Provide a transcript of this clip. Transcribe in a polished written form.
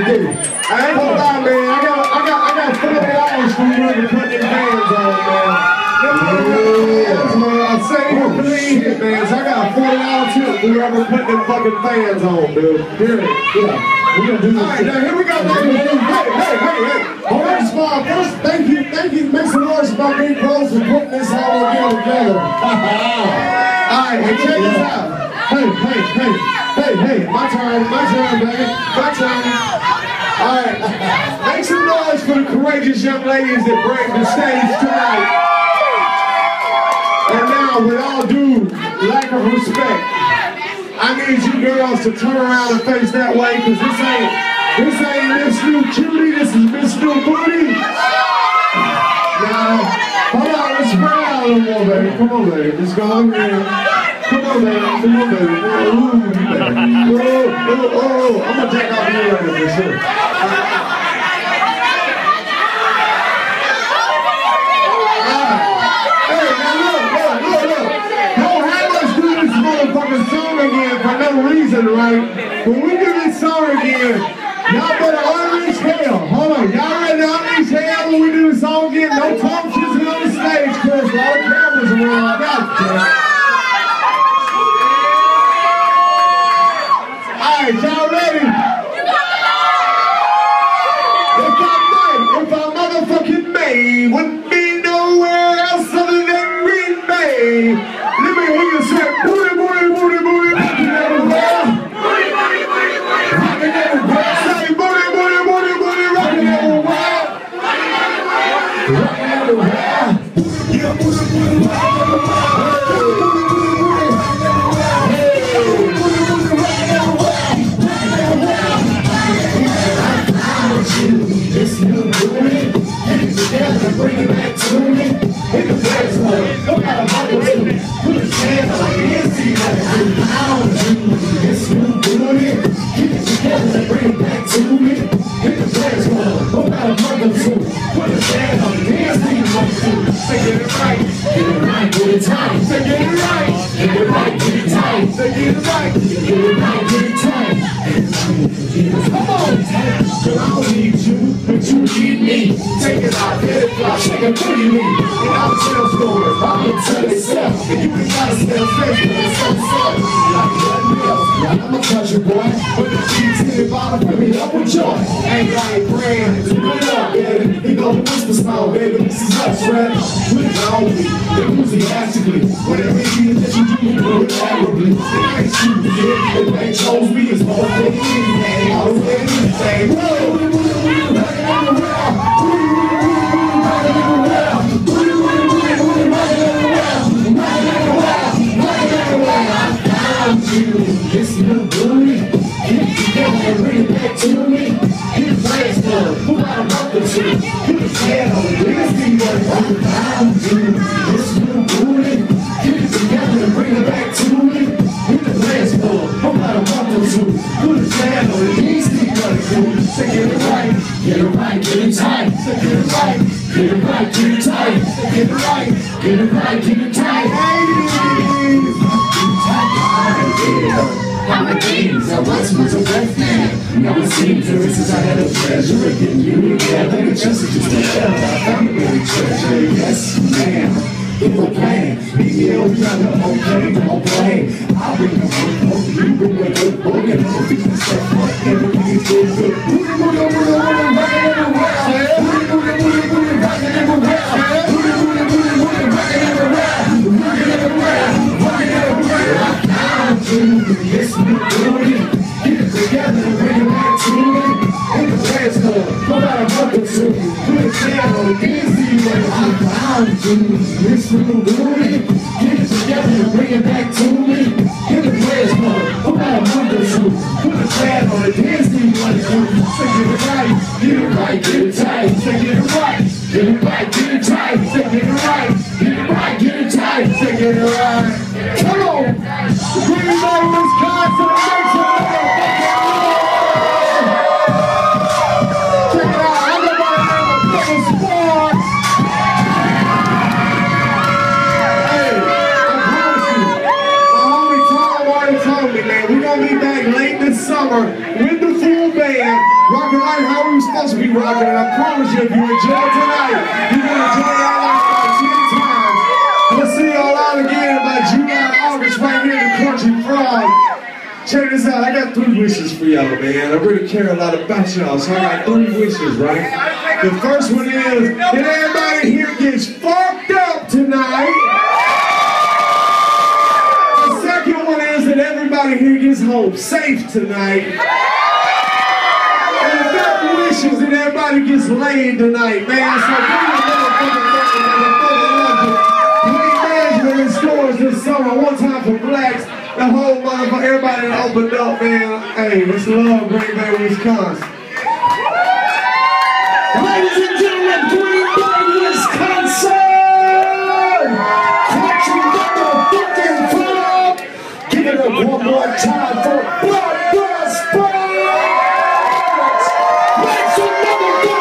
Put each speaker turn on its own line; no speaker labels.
get it. I ain't gonna lie, man. I got $40 for whoever put them fans on, man. Yes, man. I say you believe it, man. So I got a $40 tip for whoever put them fucking fans on, dude. Here it is. Yeah. We're gonna do this. All right, now here we go, baby. Hey. First of all, thank you. Make some noise about Big Bros for putting this all together. All right, and check this out. Hey, my turn, baby. My turn. All right, make some noise for the courageous young ladies that bring the stage tonight. And now, with all due lack of respect, I need you girls to turn around and face that way, because this ain't Miss New Cutie, this is Miss New Booty. Now, hold on, let's spread out a little more, baby. Come on, baby. Let's go over here. Come on, baby. Ooh, baby. Oh, I'm gonna take off you later for sure. Hey, now look. Don't have us do this motherfucking song again for no reason, right? When we do this song again, y'all better unleash hell. Hold on, y'all ready to unleash hell when we do the song again? No tongue kissing on the stage, Chris. A lot of cameras around. I got it. Alright, y'all ready? If I motherfucking May wouldn't be nowhere else other than Green Bay. Let me hear you say booty, rockin' everywhere. Rockin' everywhere. Say booty, rockin' everywhere. Rockin' everywhere. Yeah, booty, rockin' This new booty, and it's together, bring it back to me. Hit the flex mode, no matter what you do. Put a stand on the see that this new booty, keep it together, bring it back to me. Hit the flex mode, no matter what you do. Put a stand on the see what you do. Say get it right, get it tight. Say get it right, get it tight. Say get it right, get it tight. Come on, girl, I don't need you, but you need me. Take it out, get it fly, take it pretty me. And I'll tell stories, I'll tell itself. And you can gotta smell fresh, but it's so soft. Like nothing else. Now I'm a country boy, but the cheese in the bottom, fill me up with joy. Ain't like brand, put it up, baby. You know the whisper smile, baby. This is us, right? Put it on me, enthusiastically. Whatever it is that you do, you do it admirably. It ain't you, yeah. It ain't chose me, it's all for me. I was ready to say, this new booty, get it together and bring it back to me. Get the flags for who I want to see. Put the flag on it, let's see what I'm down to. This new booty, get it together and bring it back to me. Get the flags for who I want to see. Put the flag on it, let's see what I'm doing. Say get it right, get it tight. Say get it right, get it tight. Get it right, get it tight. I'm a games, I once was a wet man. Now it seems ever since I had a pleasure of getting you together. The justice just forever. I found a really treasure, yes, ma'am. If a plan, meet me on the other, okay, don't play. I'll bring the work over you, bring the good boy, and I'll fix my stuff up. Everything is good. Rockin' This new booty, get it together and bring it back to me. In the fast car, no matter what the two. Put a stand on it, can't see what I'm bound to. This new booty, get it together and bring it back to me. In the fast car, no matter what the two. Put a stand on it, can't see what it's doing. Say get it right, get it tight. Say get it right, get it tight. Say get it right, get it tight. Say get it right. Come on! Green Bay, Wisconsin, make some check it out, everybody in the fucking sport! rocking like how we were supposed to be rocking. And I promise you, if you enjoy tonight, you're going to enjoy our life about 10 times. We'll see y'all out again about July, August, right here in the Country Frog. Check this out, I got 3 wishes for y'all, man. I really care a lot about y'all, so I got 3 wishes, right? The first one is that everybody here gets fucked up tonight. The second one is that everybody here gets home safe tonight. And the third wish is that everybody gets laid tonight, man. So please management in stores this summer, one time for blacks. The whole motherfucker, everybody that opened up, man. Hey, it's love, Green Bay, Wisconsin. Ladies and gentlemen, Green Bay, Wisconsin! Country motherfucking frog! Give it up one more time for Blood Sports! Make some motherfucking